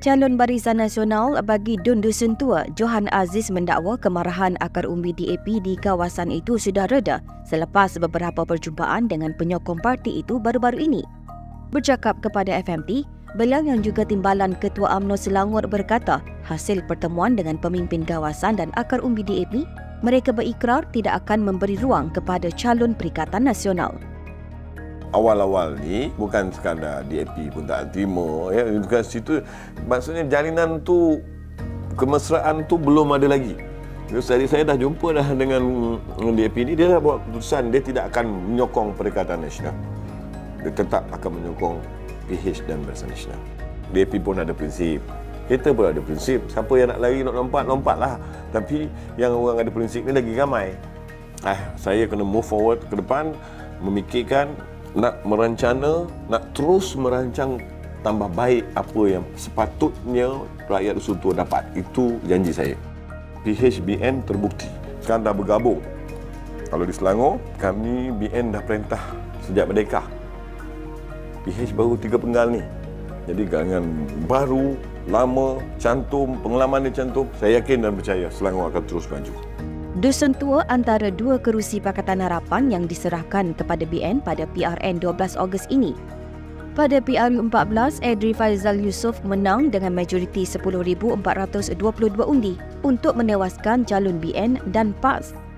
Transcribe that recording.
Calon Barisan Nasional bagi Dun Dusun Tua, Johan Aziz mendakwa kemarahan akar umbi DAP di kawasan itu sudah reda selepas beberapa perjumpaan dengan penyokong parti itu baru-baru ini. Bercakap kepada FMT, beliau yang juga timbalan Ketua UMNO Selangor berkata, hasil pertemuan dengan pemimpin kawasan dan akar umbi DAP, mereka berikrar tidak akan memberi ruang kepada calon Perikatan Nasional. Awal-awal ni bukan sekadar DAP pun tak terima, ya, bukan situ, maksudnya jalinan tu, kemesraan tu belum ada lagi. Jadi saya dah jumpa dah dengan DAP ni, dia dah buat keputusan dia tidak akan menyokong Perikatan Nasional. Dia tetap akan menyokong PH dan Barisan Nasional. DAP pun ada prinsip. Kita pun ada prinsip. Siapa yang nak lari, nak lompat, lompatlah. Tapi yang orang ada prinsip ni lagi ramai. Saya kena move forward ke depan, memikirkan, nak merancana, nak terus merancang tambah baik apa yang sepatutnya rakyat Dusun Tua dapat. Itu janji saya. PHBN terbukti. Sekarang dah bergabung. Kalau di Selangor, kami BN dah perintah sejak merdeka. PH baru 3 penggal ni. Jadi gangan baru, lama, cantum, pengalaman dia cantum. Saya yakin dan percaya Selangor akan terus maju. Dusun Tua antara 2 kerusi Pakatan Harapan yang diserahkan kepada BN pada PRN 12 Ogos ini. Pada PRU 14, Edri Faizal Yusof menang dengan majoriti 10,422 undi untuk menewaskan calon BN dan PAS.